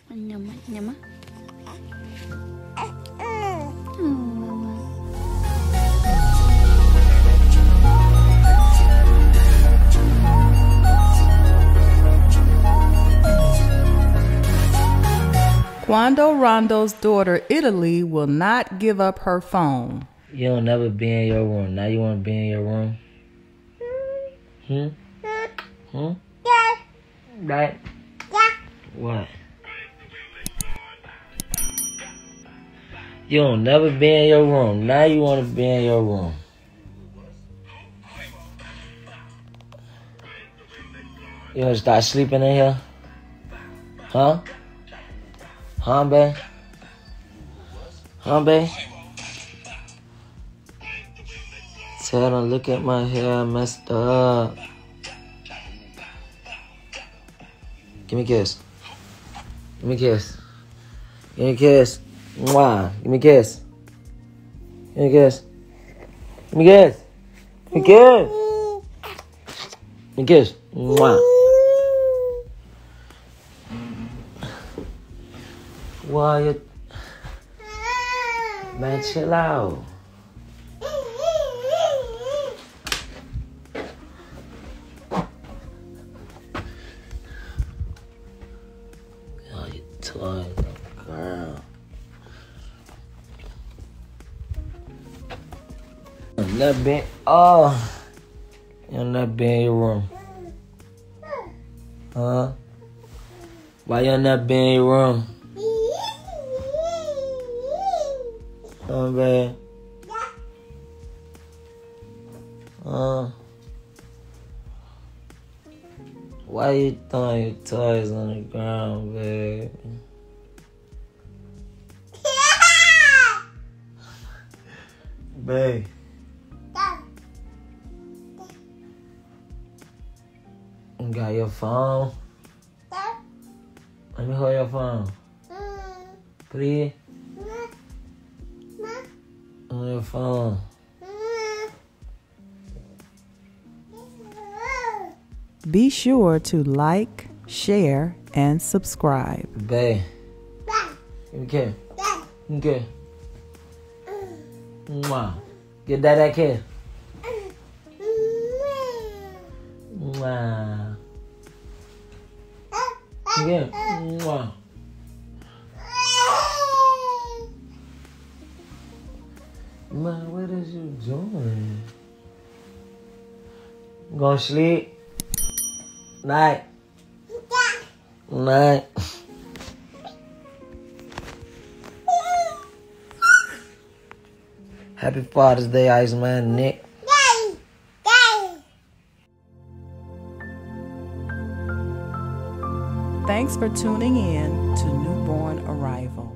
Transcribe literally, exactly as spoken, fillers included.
Nyama, nyama. Oh, mama. Quando Rondo's daughter Italy will not give up her phone. You don't never be in your room. Now you want to be in your room? Hmm? Hmm? Yeah. Right? Yeah. What? You don't never be in your room. Now you want to be in your room. You want to start sleeping in here? Huh? Huh, babe? Huh, babe? Tell them, look at my hair, I messed up. Give me a kiss. Give me a kiss. Give me a kiss. Mwah. Give me a kiss. Give me a kiss. Give me a kiss. Give me a kiss. Give me a kiss. Mwah. Why you... Man, chill out. Oh, you toy, girl. You'll not be... Oh. You'll not be in your room. Huh? Why you not be in your room? Oh, babe. Uh, why you throwing your toys on the ground, babe? Babe. You got your phone? Let me hold your phone. Please? On your phone. Be sure to like, share, and subscribe. Babe. Okay. Okay. Mwah. Get that that kid. Mwah. Okay. Mwah. Man, what is you doing? Gonna sleep? Night. Night. Happy Father's Day, Iceman Nick. Thanks for tuning in to Newborn Arrival.